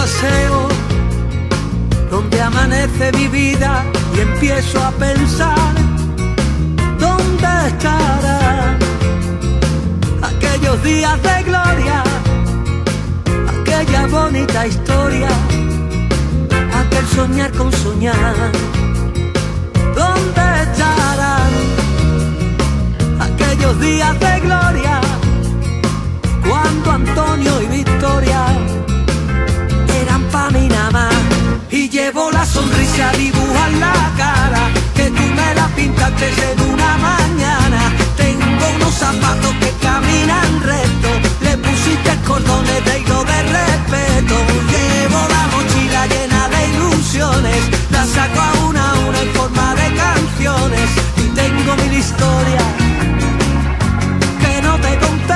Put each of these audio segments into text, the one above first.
paseo donde amanece mi vida y empiezo a pensar dónde estarán aquellos días de gloria, aquella bonita historia, aquel soñar con soñar. ¿Dónde estarán aquellos días de gloria, cuando Antonio y Victoria eran pa' mí nada más? Y llevo la sonrisa, dibuja en la cara, que tú me la pintaste en una mañana. Tengo unos zapatos que caminan recto, le pusiste cordones de hilo de respeto. Llevo la mochila llena de ilusiones, la saco a una en forma de canciones. Y tengo mil historias que no te conté.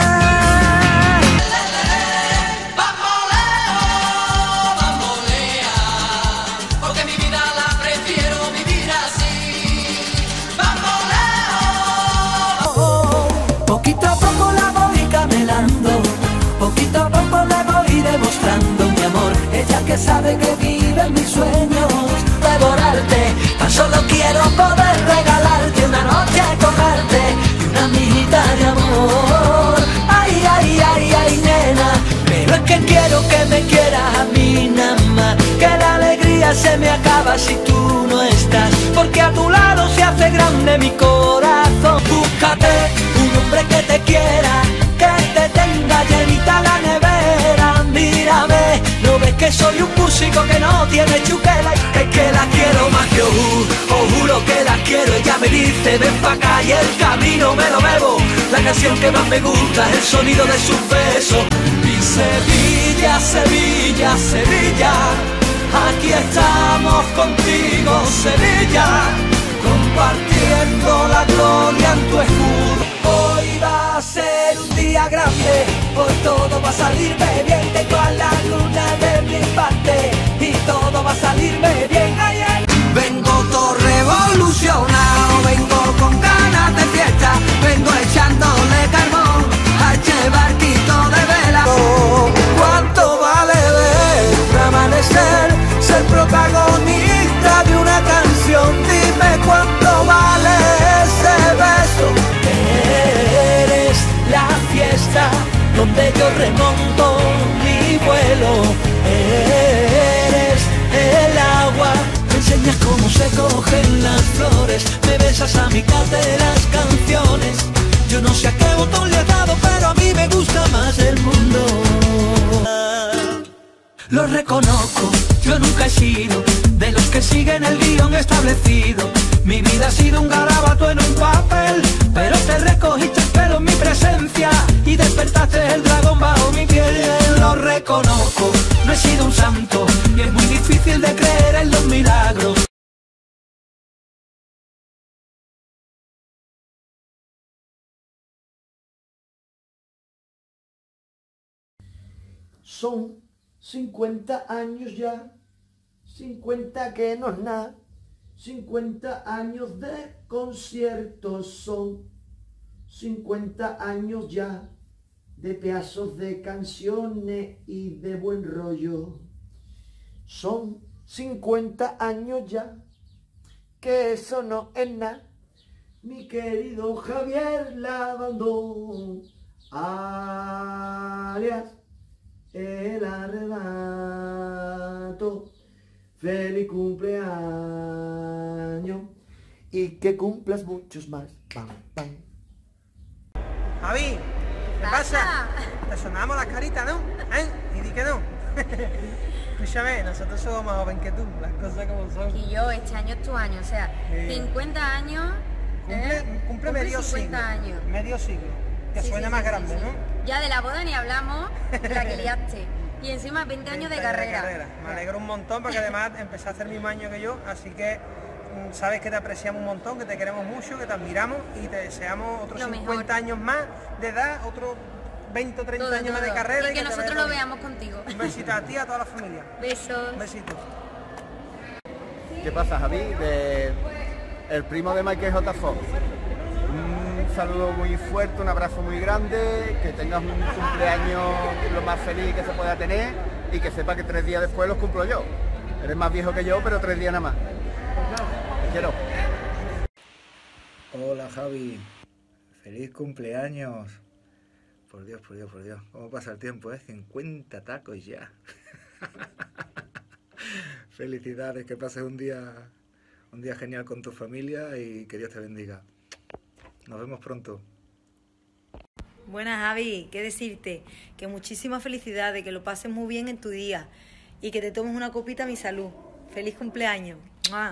Poquito a poco la voy camelando, poquito a poco le voy demostrando mi amor. Ella que sabe que vive en mis sueños, devorarte. Tan solo quiero poder regalarte una noche, tocarte y una amiguita de amor. Ay, ay, ay, ay, nena, pero es que quiero que me quieras a mí nada más, que la alegría se me acaba si tú no estás, porque a tu lado se hace grande mi corazón. Búscate un hombre que te quiera, que te tenga llenita la nevera. Mírame, ¿no ves que soy un músico que no tiene chuquela? Es que la quiero más que os juro que la quiero. Ella me dice ven pa' acá y el camino me lo bebo. La canción que más me gusta es el sonido de sus besos. Y Sevilla, Sevilla, Sevilla, aquí estamos contigo, Sevilla, compartiendo la gloria en tu escudo. Hoy va a ser un día grande, hoy todo va a salirme bien. Tengo a la luna de mi parte y todo va a salirme bien. Ay, ay. Vengo todo revolucionado, vengo con ganas de fiesta, vengo echándole carbón a este barquito de vela. Oh, ¿cuánto vale ver un amanecer, ser protagonista de una canción? Dime cuánto vale ese beso. Eres la fiesta donde yo remonto mi vuelo. Eres el agua, me enseñas cómo se cogen las flores, me besas a mitad de las canciones. Yo no sé a qué botón le he dado, pero a mí me gusta más el mundo. Lo reconozco, yo nunca he sido de los que siguen el guión establecido. Mi vida ha sido un garabato en un papel, pero te recogiste el pelo en mi presencia y despertaste el dragón bajo mi piel. Lo reconozco, no he sido un santo y es muy difícil de creer en los milagros. Son 50 años ya, 50 que no es nada, 50 años de conciertos son 50 años ya de pedazos de canciones y de buen rollo. Son 50 años ya, que eso no es nada, mi querido Javier Lavandón, alias El Arrebato. Feliz cumpleaños y que cumplas muchos más. Pam, pam. Javi, ¿qué pasa? Te sonamos las caritas, ¿no? ¿Eh? Y di que no. Escúchame, nosotros somos más jóvenes que tú, las cosas como son. Y yo, este año es tu año, o sea, 50 años... Cumple medio 50 siglo. años. Medio siglo. Que Sí, suena sí, más sí, grande, sí. ¿no? Ya de la boda ni hablamos, la que liaste. Y encima 20 años de carrera. Me alegro un montón porque además empecé a hacer el mismo año que yo, así que sabes que te apreciamos un montón, que te queremos mucho, que te admiramos y te deseamos otros Lo 50 mejor. años más de edad, otros 20 o 30 Todo, años más de todo. carrera. Y que te nosotros vaya lo bien. veamos contigo. Un besito a ti y a toda la familia. Besos. Un besito. ¿Qué pasa, Javi? El primo de Michael J. Fox. un saludo muy fuerte, un abrazo muy grande, que tengas un cumpleaños lo más feliz que se pueda tener y que sepa que 3 días después los cumplo yo. Eres más viejo que yo, pero 3 días nada más. Te quiero. Hola Javi, feliz cumpleaños. Por Dios, por Dios, por Dios. ¿Cómo pasa el tiempo, 50 tacos ya. Felicidades, que pases un día genial con tu familia y que Dios te bendiga. Nos vemos pronto. Buenas, Javi, qué decirte, que muchísimas felicidades, que lo pases muy bien en tu día y que te tomes una copita a mi salud. Feliz cumpleaños. ¡Mua!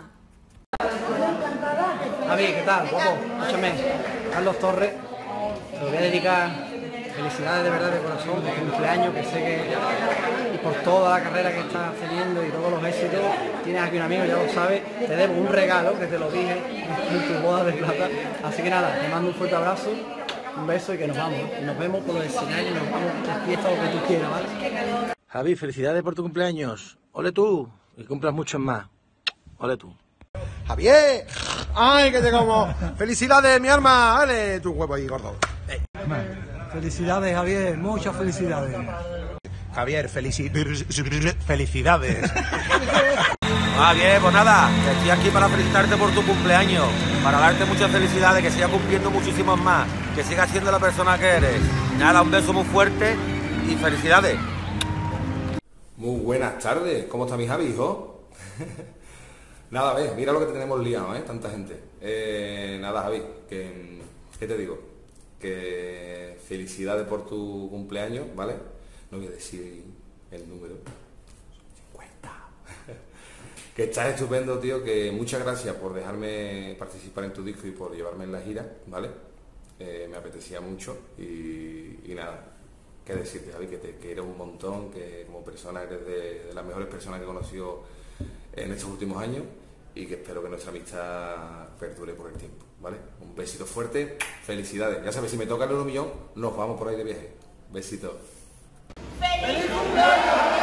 Javi, ¿qué tal? Guapo, escúchame, Carlos Torres, te lo voy a dedicar felicidades de verdad de corazón, de cumpleaños, que sé que y por toda la carrera que estás teniendo y todos los éxitos, tienes aquí un amigo, ya lo sabes, te debo un regalo, que te lo dije en tu boda de plata, así que nada, te mando un fuerte abrazo, un beso y que nos vamos, y nos vemos por los escenarios, nos vamos de fiesta, lo que tú quieras, ¿vale? Javi, felicidades por tu cumpleaños, ole tú, y cumplas muchos más, ole tú. Javier, ay, que te como. Felicidades, mi arma, dale tu huevo ahí, gordo. Felicidades, Javier, muchas felicidades. Javier, felicidades. Bien, pues nada, estoy aquí para felicitarte por tu cumpleaños, para darte muchas felicidades, que sigas cumpliendo muchísimos más, que sigas siendo la persona que eres. Nada, un beso muy fuerte y felicidades. Muy buenas tardes, ¿cómo está mi Javi, hijo? Nada, ves, mira lo que tenemos liado, tanta gente. Nada, Javi, ¿qué te digo? Que felicidades por tu cumpleaños, ¿vale? No voy a decir el número. 50. Que estás estupendo, tío, que muchas gracias por dejarme participar en tu disco y por llevarme en la gira, ¿vale? Me apetecía mucho y nada, qué decirte, Javi, que te quiero un montón, que como persona eres de las mejores personas que he conocido en estos últimos años y que espero que nuestra amistad perdure por el tiempo, ¿vale? Un besito fuerte, felicidades. Ya sabes, si me toca el 1 millón, nos vamos por ahí de viaje. Besito. ¡Feliz cumpleaños!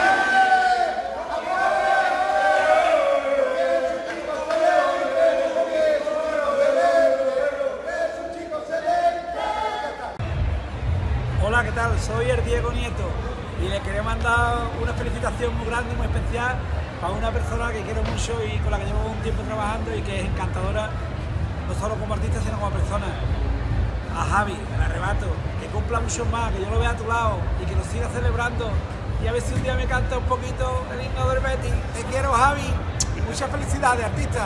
Hola, ¿qué tal? Soy el Diego Nieto y le quería mandar una felicitación muy grande y muy especial para una persona que quiero mucho y con la que llevo un tiempo trabajando y que es encantadora, no solo como artista, sino como persona. A Javi, el Arrebato, que cumpla mucho más, que yo lo vea a tu lado y que lo siga celebrando. Y a ver si un día me canta un poquito el himno del Betis. Te quiero, Javi. Muchas felicidades, artista.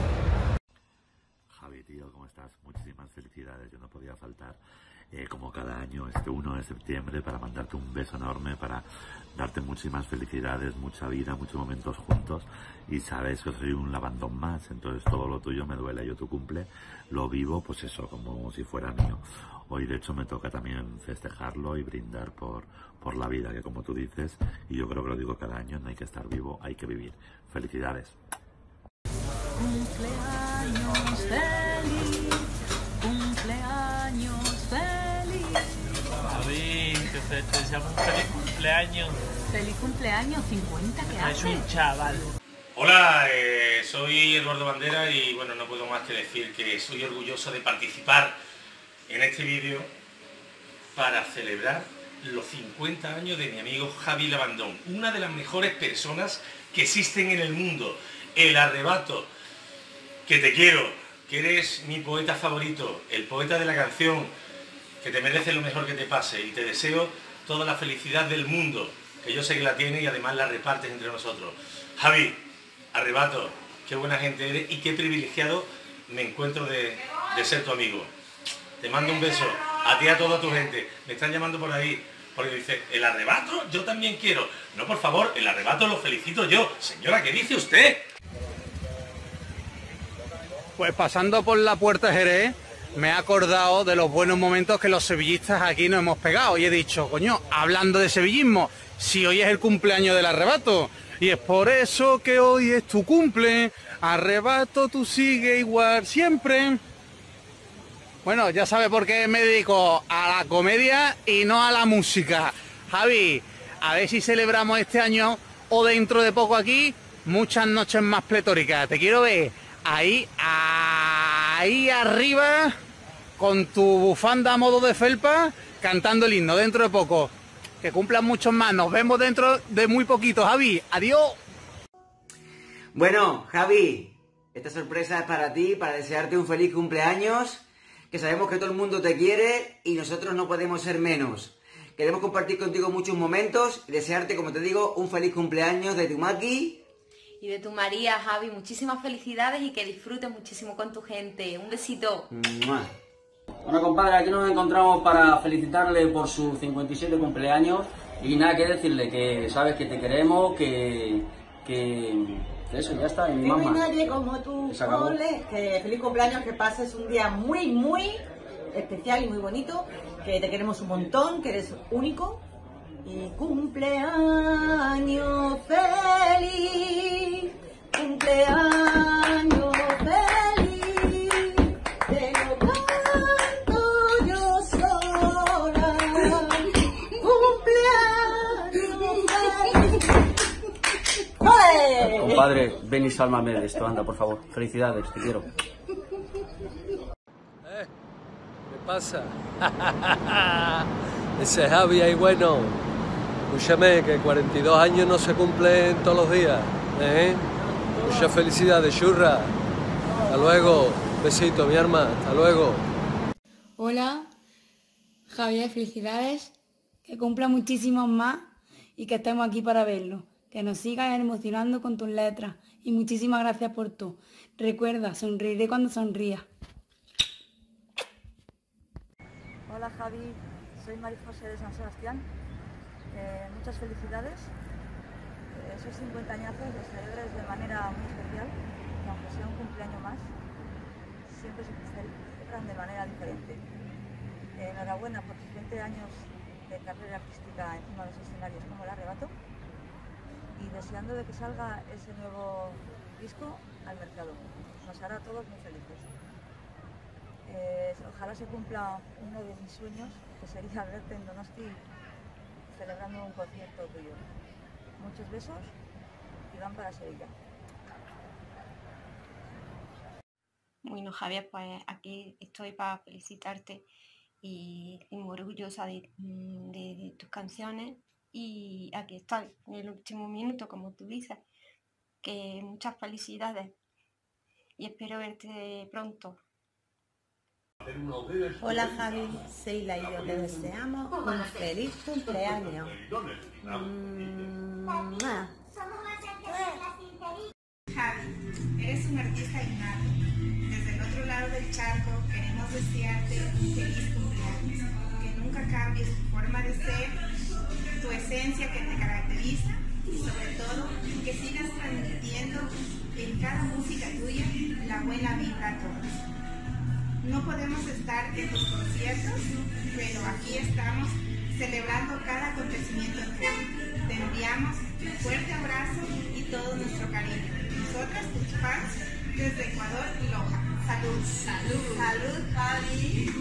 Javi, tío, ¿cómo estás? Muchísimas felicidades. Yo no podía faltar, como cada año, este 1 de septiembre, para mandarte un beso enorme, para darte muchísimas felicidades, mucha vida, muchos momentos juntos. Y sabes que soy un lavandón más, entonces todo lo tuyo me duele. Yo tu cumple lo vivo, pues eso, como si fuera mío. Hoy, de hecho, me toca también festejarlo y brindar por la vida, que como tú dices, y yo creo que lo digo cada año, no hay que estar vivo, hay que vivir. Felicidades. Cumpleaños feliz, cumpleaños feliz. Javi, que te deseamos un feliz cumpleaños. Feliz cumpleaños, 50, ¿qué haces? Es un chaval. Hola, soy Eduardo Bandera y bueno, no puedo más que decir que soy orgulloso de participar en este vídeo para celebrar los 50 años de mi amigo Javi Lavandón, una de las mejores personas que existen en el mundo, el Arrebato, que te quiero, que eres mi poeta favorito, el poeta de la canción, que te merece lo mejor que te pase y te deseo toda la felicidad del mundo, que yo sé que la tienes y además la repartes entre nosotros. Javi, Arrebato, qué buena gente eres y qué privilegiado me encuentro de ser tu amigo. Te mando un beso, a ti y a toda tu gente. Me están llamando por ahí, porque dice, ¿el Arrebato? Yo también quiero. No, por favor, el Arrebato lo felicito yo. Señora, ¿qué dice usted? Pues pasando por la Puerta Jerez, me he acordado de los buenos momentos que los sevillistas aquí nos hemos pegado. Y he dicho, coño, hablando de sevillismo, si hoy es el cumpleaños del Arrebato, y es por eso que hoy es tu cumple, Arrebato, tú sigue igual siempre. Bueno, ya sabe por qué me dedico a la comedia y no a la música. Javi, a ver si celebramos este año o dentro de poco aquí muchas noches más pletóricas. Te quiero ver ahí arriba con tu bufanda a modo de felpa, cantando el himno dentro de poco. Que cumplan muchos más. Nos vemos dentro de muy poquito, Javi. Adiós. Bueno, Javi, esta sorpresa es para ti, para desearte un feliz cumpleaños, que sabemos que todo el mundo te quiere y nosotros no podemos ser menos. Queremos compartir contigo muchos momentos y desearte, como te digo, un feliz cumpleaños de tu Maki. Y de tu María, Javi, muchísimas felicidades y que disfrutes muchísimo con tu gente. Un besito. ¡Mua! Bueno, compadre, aquí nos encontramos para felicitarle por su 57 cumpleaños y nada que decirle, que sabes que te queremos, que eso, ya está, y mi mamá. No hay nadie como tú, Ole, que feliz cumpleaños, que pases un día muy, muy especial y muy bonito, que te queremos un montón, que eres único. Y cumpleaños feliz, cumpleaños feliz, te lo canto yo sola, cumpleaños feliz. ¡Ole! Compadre, ven y sálvame de esto, anda, por favor. Felicidades, te quiero. ¿Qué pasa? Ese Javi ahí bueno. Escúchame, que 42 años no se cumplen todos los días, ¿eh? Muchas felicidades, churra. Hasta luego. Besito, mi arma. Hasta luego. Hola, Javier, felicidades. Que cumpla muchísimos más y que estemos aquí para verlo. Que nos sigas emocionando con tus letras. Y muchísimas gracias por todo. Recuerda, sonreiré cuando sonría. Hola Javi, soy María José de San Sebastián. Muchas felicidades. Esos 50 añazos los celebres de manera muy especial, y aunque sea un cumpleaños más, siempre se celebran de manera diferente. Enhorabuena por tus 20 años de carrera artística encima de los escenarios como El Arrebato, y deseando de que salga ese nuevo disco al mercado. Nos hará a todos muy felices. Ojalá se cumpla uno de mis sueños, que sería verte en Donosti celebrando un concierto tuyo. Muchos besos y van para Sevilla. Bueno, Javier, pues aquí estoy para felicitarte y muy orgullosa de tus canciones, y aquí estoy en el último minuto, como tú dices, que muchas felicidades y espero verte pronto. Hola Javi, Seila y yo te deseamos un feliz cumpleaños. Javi, eres un artista innato. Desde el otro lado del charco queremos desearte un feliz cumpleaños. Que nunca cambies tu forma de ser, tu esencia que te caracteriza, y sobre todo que sigas transmitiendo en cada música tuya la buena vibra a todos. No podemos estar en tus conciertos, pero aquí estamos celebrando cada acontecimiento tuyo. Te enviamos un fuerte abrazo y todo nuestro cariño. Nosotras, tus fans, desde Ecuador y Loja. Salud, salud, salud, Javi.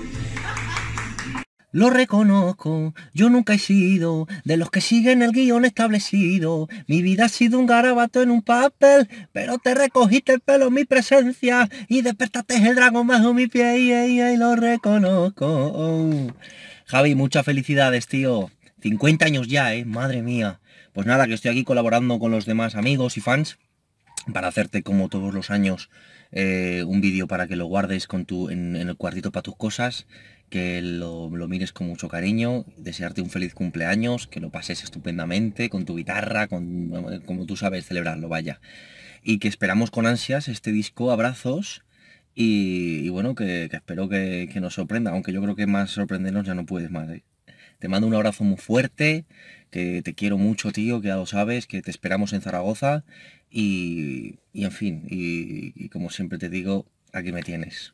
Lo reconozco, yo nunca he sido de los que siguen el guión establecido. Mi vida ha sido un garabato en un papel, pero te recogiste el pelo en mi presencia y despertaste el dragón bajo mi pie, y lo reconozco. Javi, muchas felicidades, tío. 50 años ya, madre mía. Pues nada, que estoy aquí colaborando con los demás amigos y fans para hacerte, como todos los años, un vídeo para que lo guardes en el cuartito para tus cosas, que lo mires con mucho cariño, desearte un feliz cumpleaños, que lo pases estupendamente con tu guitarra, como tú sabes celebrarlo, vaya. Y que esperamos con ansias este disco Abrazos, y bueno, que espero que nos sorprenda, aunque yo creo que más sorprendernos ya no puedes más, ¿eh? Te mando un abrazo muy fuerte, que te quiero mucho, tío, que ya lo sabes, que te esperamos en Zaragoza, y en fin, y como siempre te digo, aquí me tienes.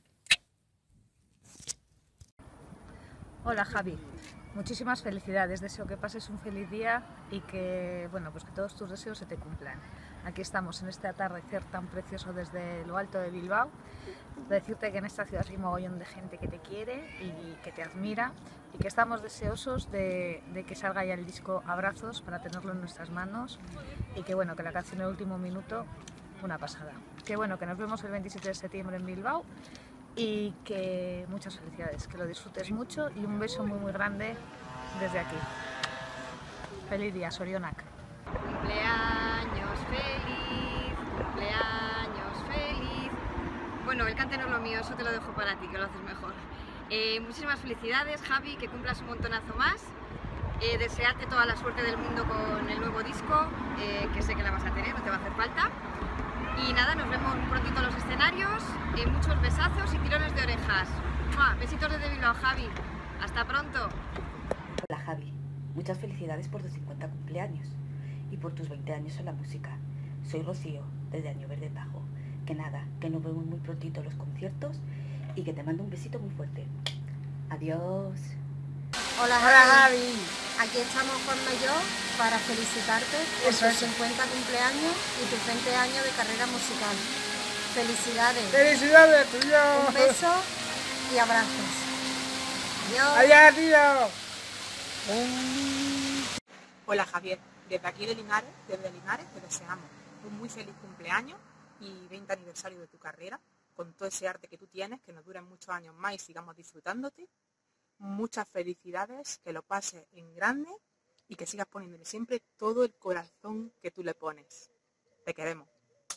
Hola Javi, muchísimas felicidades, deseo que pases un feliz día y que, bueno, pues que todos tus deseos se te cumplan. Aquí estamos en este atardecer tan precioso desde lo alto de Bilbao. Decirte que en esta ciudad hay un mogollón de gente que te quiere y que te admira, y que estamos deseosos de que salga ya el disco Abrazos para tenerlo en nuestras manos, y que bueno, que la canción El Último Minuto, una pasada. Que bueno, que nos vemos el 27 de septiembre en Bilbao, y que muchas felicidades, que lo disfrutes mucho y un beso muy grande desde aquí. Feliz día, Sorionak. Cumpleaños feliz, cumpleaños feliz. Bueno, el cante no es lo mío, eso te lo dejo para ti, que lo haces mejor. Muchísimas felicidades, Javi, que cumplas un montonazo más. Desearte toda la suerte del mundo con el nuevo disco, que sé que la vas a tener, no te va a hacer falta. Y nada, nos vemos prontito en los escenarios, muchos besazos y tirones de orejas. ¡Mua! Besitos desde Bilbao, Javi. Hasta pronto. Hola Javi, muchas felicidades por tus 50 cumpleaños y por tus 20 años en la música. Soy Rocío, desde Año Verde Tajo. Que nada, que nos vemos muy prontito en los conciertos y que te mando un besito muy fuerte. Adiós. Hola Javi, aquí estamos Juanma y yo para felicitarte por tus 50 cumpleaños y tus 20 años de carrera musical. Felicidades. Felicidades, tío. Un beso y abrazos. Adiós. Adiós, tío. Hola Javier, desde aquí de Linares, te deseamos un muy feliz cumpleaños y 20 aniversario de tu carrera, con todo ese arte que tú tienes, que nos duren muchos años más y sigamos disfrutándote. Muchas felicidades, que lo pases en grande y que sigas poniéndole siempre todo el corazón que tú le pones. Te queremos.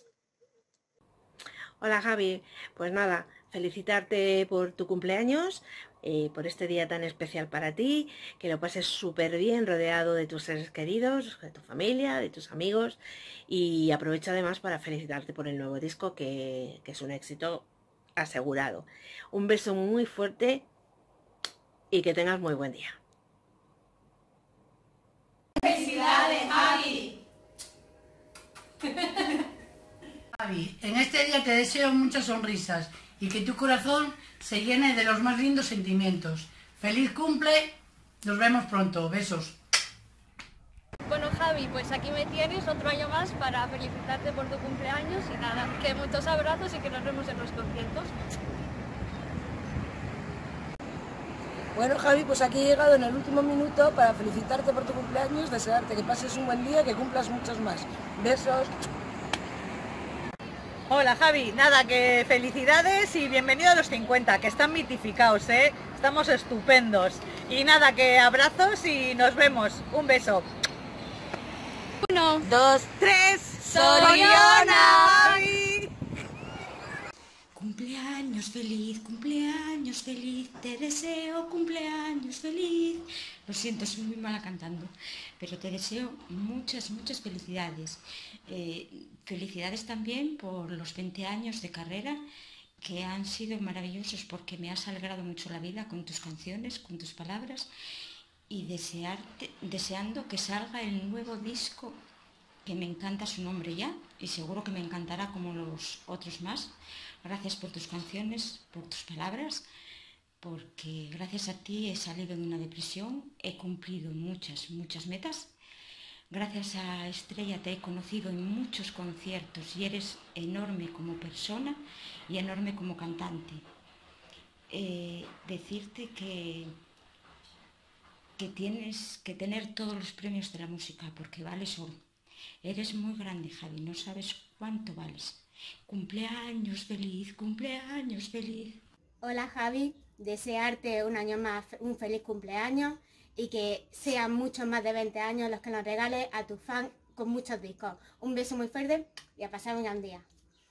Hola Javi, pues nada, felicitarte por tu cumpleaños, por este día tan especial para ti, que lo pases súper bien rodeado de tus seres queridos, de tu familia, de tus amigos, y aprovecho además para felicitarte por el nuevo disco que es un éxito asegurado. Un beso muy fuerte y que tengas muy buen día. ¡Felicidades, Javi! Javi, en este día te deseo muchas sonrisas y que tu corazón se llene de los más lindos sentimientos. ¡Feliz cumple! Nos vemos pronto. Besos. Bueno Javi, pues aquí me tienes otro año más para felicitarte por tu cumpleaños y nada, que muchos abrazos y que nos vemos en los conciertos. Bueno Javi, pues aquí he llegado en el último minuto para felicitarte por tu cumpleaños, desearte que pases un buen día y que cumplas muchos más. Besos. Hola Javi, nada, que felicidades y bienvenido a los 50, que están mitificados, ¿eh? Estamos estupendos. Y nada, que abrazos y nos vemos. Un beso. 1, 2, 3. ¡Soriona! Javi. Cumpleaños feliz, te deseo cumpleaños feliz. Lo siento, soy muy mala cantando, pero te deseo muchas felicidades. Felicidades también por los 20 años de carrera, que han sido maravillosos porque me has alegrado mucho la vida con tus canciones, con tus palabras, y deseando que salga el nuevo disco, que me encanta su nombre ya, y seguro que me encantará como los otros más. Gracias por tus canciones, por tus palabras, porque gracias a ti he salido de una depresión, he cumplido muchas metas. Gracias a Estrella te he conocido en muchos conciertos y eres enorme como persona y enorme como cantante. Decirte que tienes que tener todos los premios de la música porque vales oro. Eres muy grande, Javi, no sabes cuánto vales. Cumpleaños feliz, cumpleaños feliz. Hola Javi, desearte un año más un feliz cumpleaños y que sean muchos más de 20 años los que nos regales a tus fans con muchos discos. Un beso muy fuerte y a pasar un gran día.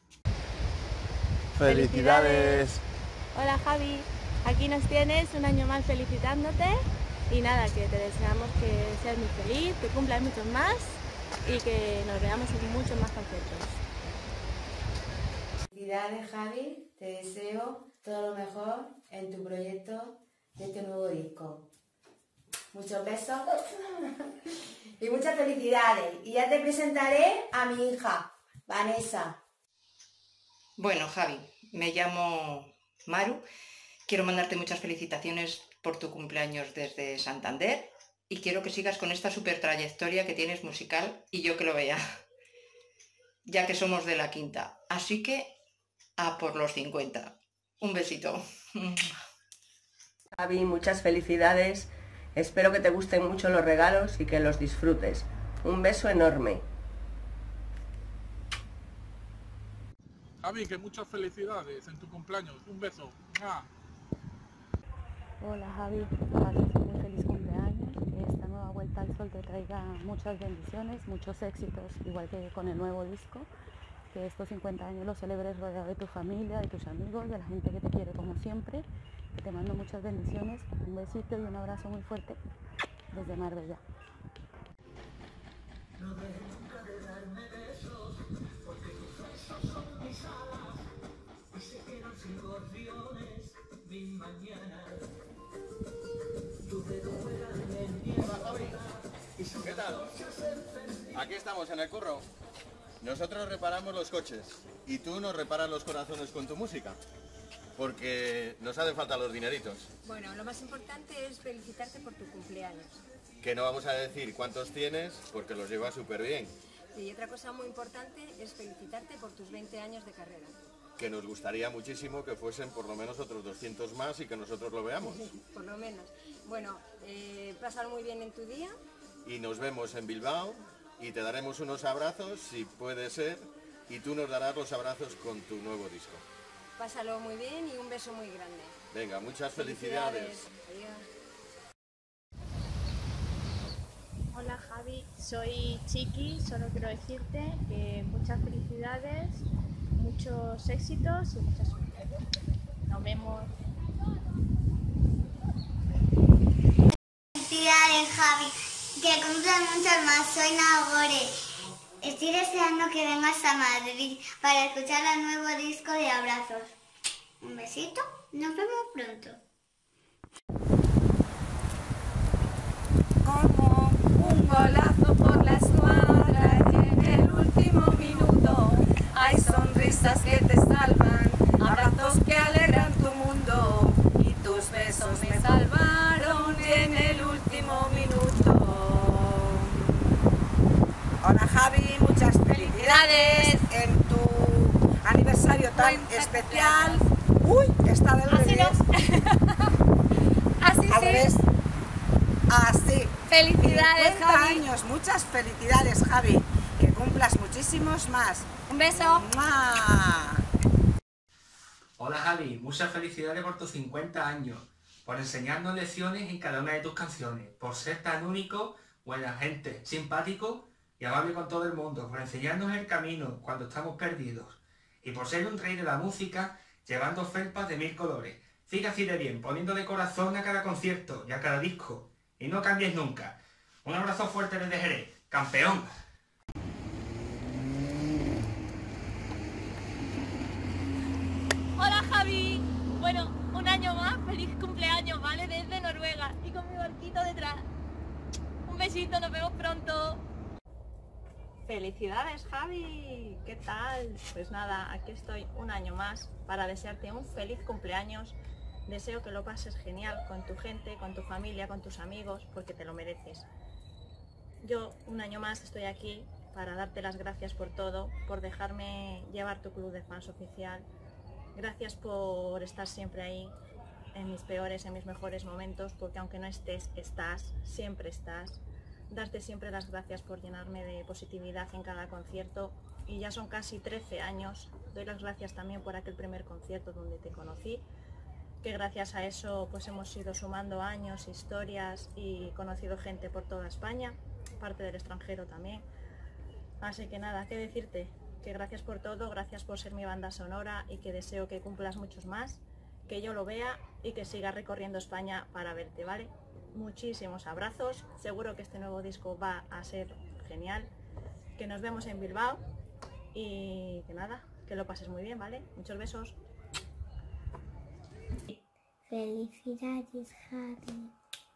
¡Felicidades! Hola Javi, aquí nos tienes un año más felicitándote y nada, que te deseamos que seas muy feliz, que cumplas muchos más y que nos veamos en muchos más conciertos. Felicidades Javi, te deseo todo lo mejor en tu proyecto de este nuevo disco. Muchos besos y muchas felicidades. Y ya te presentaré a mi hija, Vanessa. Bueno, Javi, me llamo Maru. Quiero mandarte muchas felicitaciones por tu cumpleaños desde Santander y quiero que sigas con esta super trayectoria que tienes musical y yo que lo vea, ya que somos de la quinta. Así que a por los 50. Un besito. Javi, muchas felicidades. Espero que te gusten mucho los regalos y que los disfrutes. Un beso enorme. Javi, que muchas felicidades en tu cumpleaños. Un beso. ¡Mua! Hola Javi, que pases un muy feliz cumpleaños, que esta nueva vuelta al sol te traiga muchas bendiciones, muchos éxitos, igual que con el nuevo disco, que estos 50 años los celebres rodeado de tu familia, de tus amigos, de la gente que te quiere como siempre, que te mando muchas bendiciones, un besito y un abrazo muy fuerte desde Marbella. No dejes nunca de darme besos, porque tus besos son mis alas, y se quedan sin gorriones mis mañanas. Hola Javi, ¿qué tal? Aquí estamos en el curro. Nosotros reparamos los coches y tú nos reparas los corazones con tu música, porque nos hacen falta los dineritos. Bueno, lo más importante es felicitarte por tu cumpleaños. Que no vamos a decir cuántos tienes, porque los llevas súper bien. Y otra cosa muy importante es felicitarte por tus 20 años de carrera. Que nos gustaría muchísimo que fuesen por lo menos otros 200 más y que nosotros lo veamos. Por lo menos. Bueno, pásalo muy bien en tu día. Y nos vemos en Bilbao y te daremos unos abrazos, si puede ser, y tú nos darás los abrazos con tu nuevo disco. Pásalo muy bien y un beso muy grande. Venga, muchas felicidades. Adiós. Hola Javi, soy Chiqui, solo quiero decirte que muchas felicidades, muchos éxitos y mucha suerte. Nos vemos. Felicidades Javi, que cumplas muchas más, soy Nagore. Estoy deseando que vengas a Madrid para escuchar el nuevo disco de Abrazos. Un besito, nos vemos pronto. Como un golazo por la escuadra y en el último minuto hay sonrisas que te salvan, abrazos que alegran tu mundo y tus besos me salvaron en el último minuto. Hola Javi, muchas felicidades en tu aniversario tan especial. Uy, está del revés. Así al revés. Así. Felicidades, 50 Javi. años, muchas felicidades, Javi. Que cumplas muchísimos más. Un beso. ¡Mua! Hola Javi, muchas felicidades por tus 50 años, por enseñarnos lecciones en cada una de tus canciones, por ser tan único, buena gente, simpático y amable con todo el mundo, por enseñarnos el camino cuando estamos perdidos y por ser un rey de la música llevando felpas de 1000 colores. Sigue así de bien, poniéndole corazón a cada concierto y a cada disco. Y no cambies nunca. Un abrazo fuerte desde Jerez. ¡Campeón! Hola Javi. Bueno, un año más, feliz cumpleaños, ¿vale? Desde Noruega y con mi barquito detrás. Un besito, nos vemos pronto. Felicidades Javi, ¿qué tal? Pues nada, aquí estoy un año más para desearte un feliz cumpleaños. Deseo que lo pases genial con tu gente, con tu familia, con tus amigos, porque te lo mereces. Yo un año más estoy aquí para darte las gracias por todo, por dejarme llevar tu club de fans oficial. Gracias por estar siempre ahí, en mis peores, en mis mejores momentos, porque aunque no estés, estás, siempre estás. Darte siempre las gracias por llenarme de positividad en cada concierto. Y ya son casi 13 años. Doy las gracias también por aquel primer concierto donde te conocí, que gracias a eso pues hemos ido sumando años, historias y conocido gente por toda España, parte del extranjero también. Así que nada, qué decirte, que gracias por todo, gracias por ser mi banda sonora y que deseo que cumplas muchos más, que yo lo vea y que sigas recorriendo España para verte, ¿vale? Muchísimos abrazos, seguro que este nuevo disco va a ser genial, que nos vemos en Bilbao y que nada, que lo pases muy bien, ¿vale? Muchos besos. Felicidades, Javi.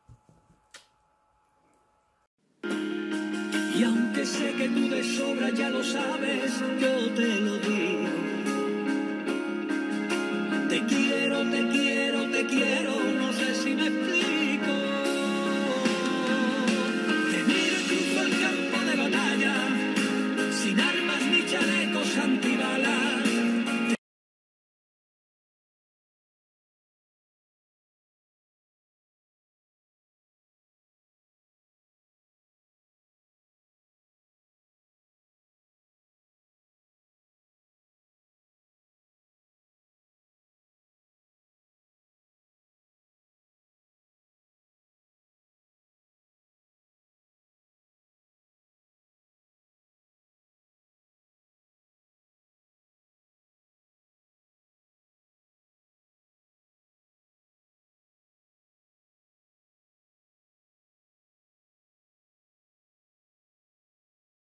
Y aunque sé que tú de sobra ya lo sabes, yo te lo digo. Te quiero, te quiero, te quiero.